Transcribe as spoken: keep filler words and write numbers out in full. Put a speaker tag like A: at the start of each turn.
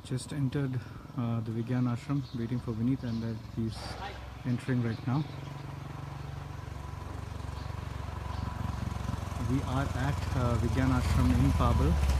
A: just entered uh, the Vigyan Ashram, waiting for Vineet, and uh, he's entering right now. We are at uh, Vigyan Ashram in Pabal.